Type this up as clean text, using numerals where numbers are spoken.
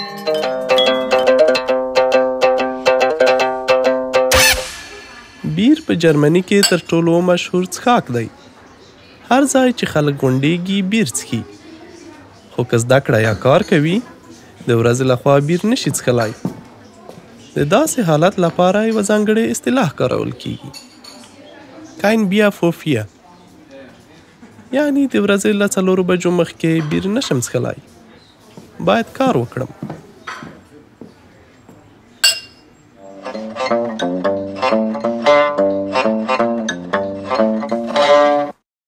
بیر په جرمني کې تر ټولو مشهور څښاک دی. هر ځای چې خلک غونډېږي بیر څښي. خو که زدکړه یا کار کوي د ورځې لخوا بیر نشي څښلی. د داسې حالت لپاره یوه ځانګړې اصطلاح کارول کیږي. Kein Bier vier. یعنی د ورځې له 4 بجو مخکې بیر نشم څښلی. باید کار وکړم.